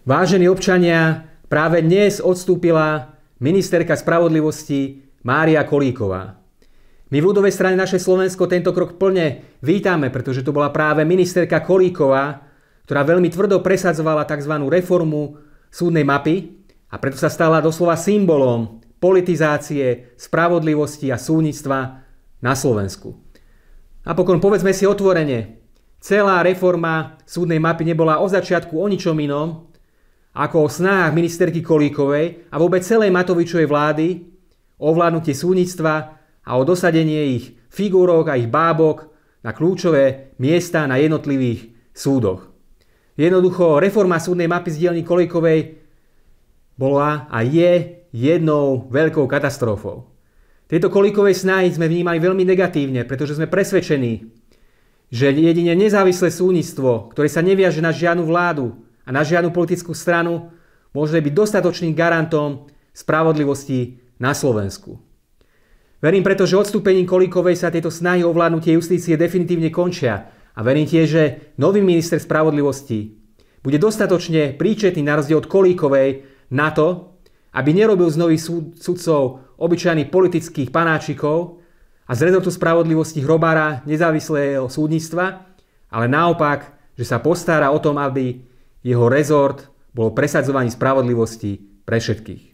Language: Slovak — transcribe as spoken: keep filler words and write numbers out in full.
Vážení občania, práve dnes odstúpila ministerka spravodlivosti Mária Kolíková. My v ľudovej strane Naše Slovensko tento krok plne vítame, pretože to bola práve ministerka Kolíková, ktorá veľmi tvrdo presadzovala tzv. Reformu súdnej mapy a preto sa stala doslova symbolom politizácie, spravodlivosti a súdnictva na Slovensku. Napokon povedzme si otvorene, celá reforma súdnej mapy nebola od začiatku o ničom inom, ako o snahách ministerky Kolíkovej a vôbec celej Matovičovej vlády o ovládnutie súdnictva a o dosadenie ich figúrok a ich bábok na kľúčové miesta na jednotlivých súdoch. Jednoducho, reforma súdnej mapy z dielne Kolíkovej bola a je jednou veľkou katastrofou. Tieto Kolíkovej snahy sme vnímali veľmi negatívne, pretože sme presvedčení, že jedine nezávislé súdnictvo, ktoré sa neviaže na žiadnu vládu a na žiadnu politickú stranu, môže byť dostatočným garantom spravodlivosti na Slovensku. Verím preto, že odstúpením Kolíkovej sa tieto snahy o ovládnutie justície definitívne končia a verím tiež, že nový minister spravodlivosti bude dostatočne príčetný na rozdiel od Kolíkovej na to, aby nerobil z nových súd, sudcov obyčajných politických panáčikov a z rezortu spravodlivosti hrobára nezávislého súdnictva, ale naopak, že sa postará o tom, aby jeho rezort bol presadzovaním spravodlivosti pre všetkých.